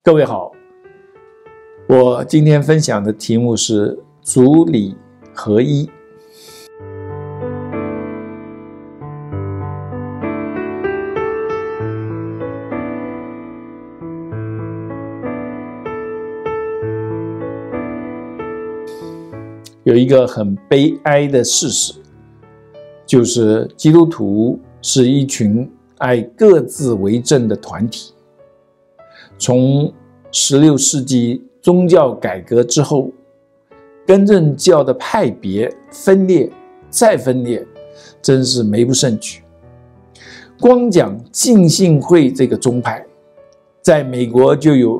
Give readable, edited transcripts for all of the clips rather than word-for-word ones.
各位好，我今天分享的题目是主理合一。有一个很悲哀的事实，就是基督徒是一群爱各自为政的团体。从16世纪宗教改革之后，更正教的派别分裂再分裂，真是没不胜举。光讲浸信会这个宗派，在美国就有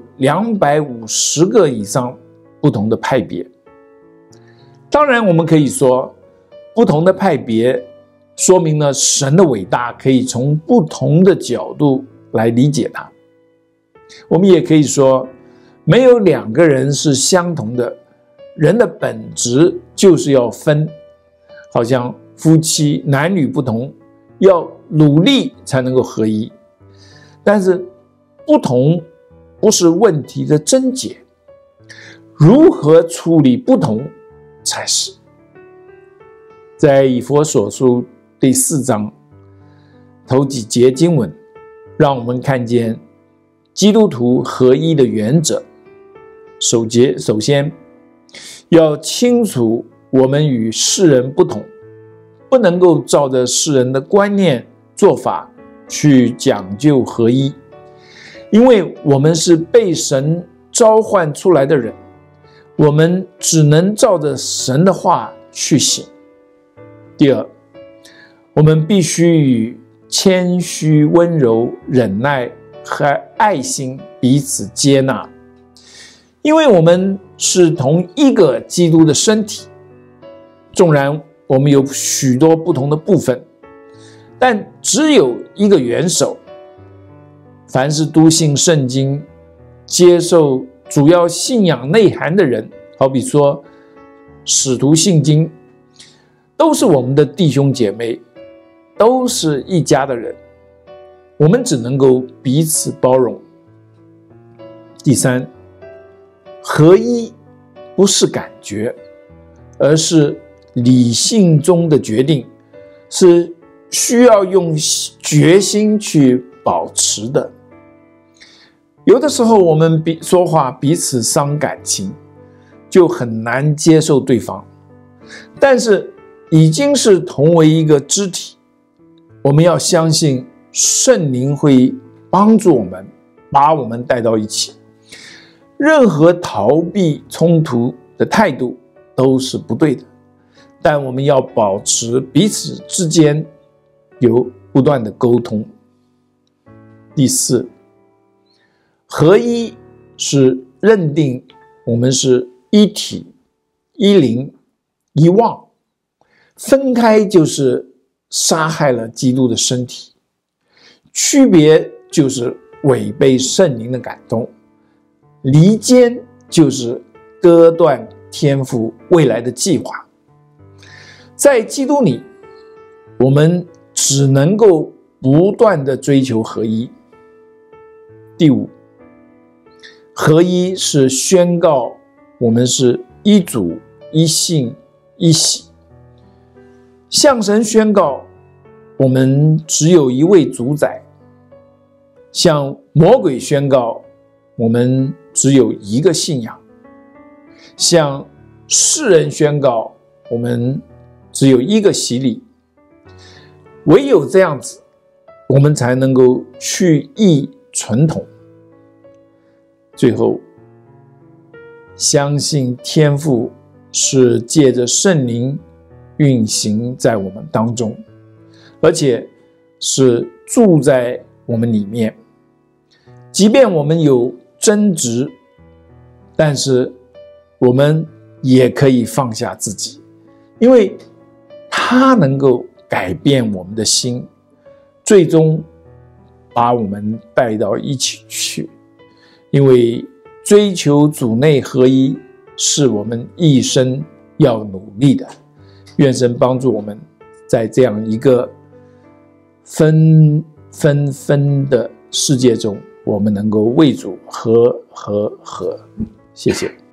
250个以上不同的派别。当然我们可以说，不同的派别说明了神的伟大，可以从不同的角度来理解它。我们也可以说，没有2个人是相同的，人的本质就是要分，好像夫妻男女不同，要努力才能够合一。但是不同不是问题的症结，如何处理不同才是。在以弗所书第4章头几节经文，让我们看见基督徒合一的原则。首先要清楚我们与世人不同，不能够照着世人的观念做法去讲究合一，因为我们是被神召唤出来的人，我们只能照着神的话去行。第二，我们必须与谦虚、温柔、忍耐和爱心彼此接纳，因为我们是同一个基督的身体。纵然我们有许多不同的部分，但只有一个元首。凡是笃信圣经、接受主要信仰内涵的人，好比说使徒信经，都是我们的弟兄姐妹，都是一家的人。我们只能够彼此包容。第三，合一不是感觉，而是理性中的决定，是需要用决心去保持的。有的时候我们说话彼此伤感情，就很难接受对方，但是已经是同为一个肢体，我们要相信圣灵会帮助我们，把我们带到一起。任何逃避冲突的态度都是不对的，但我们要保持彼此之间有不断的沟通。第四，合一是认定我们是一体、一灵、一望，分开就是杀害了基督的身体，区别就是违背圣灵的感动，离间就是割断天父未来的计划。在基督里，我们只能够不断的追求合一。第五，合一是宣告我们是一主、一信、一喜，向神宣告我们只有一位主宰，向魔鬼宣告我们只有一个信仰，向世人宣告我们只有一个洗礼。唯有这样子，我们才能够去异存同。最后，相信天父是借着圣灵运行在我们当中，而且是住在我们里面。即便我们有争执，但是我们也可以放下自己，因为他能够改变我们的心，最终把我们带到一起去。因为追求主内合一是我们一生要努力的。愿神帮助我们在这样一个分的世界中我们能够为主和。谢谢。